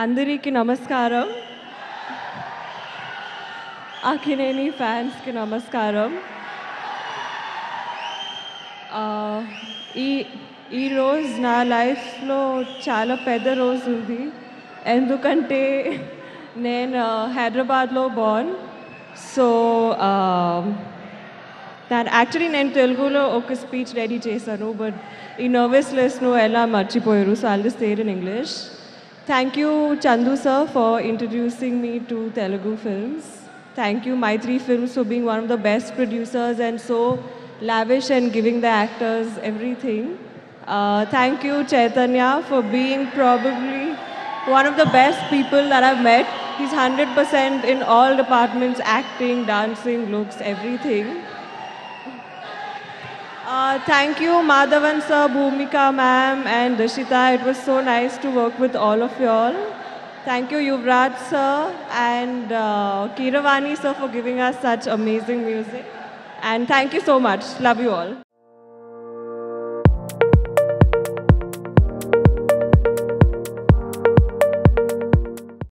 అందరికీ నమస్కారం. అక్కినేని ఫ్యాన్స్కి నమస్కారం. ఈ రోజు నా లైఫ్లో చాలా పెద్ద రోజు ఉంది. ఎందుకంటే నేను హైదరాబాద్లో బోర్న్. సో యాక్చువల్లీ నేను తెలుగులో ఒక స్పీచ్ రెడీ చేశాను, బట్ ఈ నర్వస్నెస్ను ఎలా మర్చిపోయారు. So I'll just say it in English. Thank you, Chandu sir, for introducing me to Telugu films. Thank you, Maitri Films, for being one of the best producers and so lavish and giving the actors everything. Thank you, Chaitanya, for being probably one of the best people that I've met. He's 100% in all departments, acting, dancing, looks, everything. Thank you, Madhavan sir, Bhumika ma'am, and Dashita. It was so nice to work with all of you all. Thank you, Yuvraj sir and Kiravani sir, for giving us such amazing music. And thank you so much. Love you all.